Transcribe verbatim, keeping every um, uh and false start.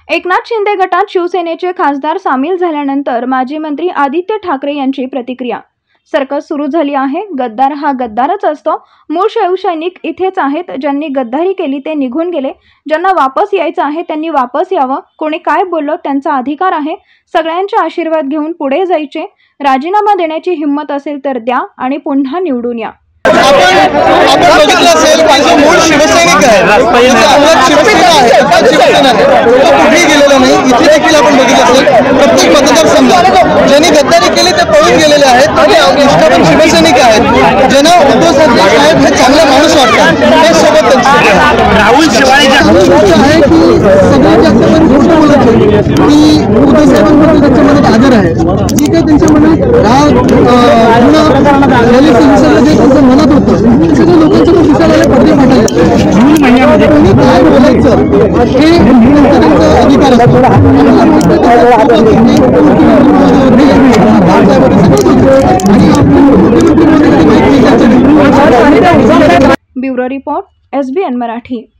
एकनाथ शिंदे गटात शिवसेनेचे खासदार सामील झाल्यानंतर माजी मंत्री आदित्य ठाकरे यांची प्रतिक्रिया। सर्कस सुरू झाली आहे। गद्दार हा गद्दारच असतो। मूळ शिवसैनिक इथेच आहेत। ज्यांनी गद्दारी केली ते निघून गेले। ज्यांना वापस यायचं आहे त्यांनी वापस यावं। कोणी काय बोललो त्यांचा अधिकार आहे। सगळ्यांचे आशीर्वाद घेऊन पुढे जायचे। राजीनामा देण्याची हिंमत असेल तर द्या आणि पुन्हा निवडून या। आपण आपण बघितलं असेल की जो मूळ शिवसैनिक आहे, त्याचा अंगात शिवसेना आहे, त्यात शिवसेना आहे, तो कुठेही गेलेला नाही। इथे देखील आपण बघितलं असेल प्रत्येक मतदारसंघात ज्यांनी गद्दारी केली ते पळून गेलेले आहेत आणि निष्ठावंत शिवसैनिक आहेत। ज्यांना उद्धव ठाकरे साहेब हे चांगले माणूस वाटतात ते सोबत त्यांचे राहुल शेवाळेच्या आहे की सगळ्यात जास्त पण गोष्ट बोलत आहे की उद्धव साहेबांबद्दल त्यांच्या मनात आदर आहे। जी काही त्यांच्या मनात राग त्यांच्या मनात होतं सगळ्या लोकांच्या दिसायला पडदे फाटायचे। जून महिन्यामध्ये कोणी काय बोलायचं हे त्यांचा अधिकार असतो। Bureau report S B N Marathi.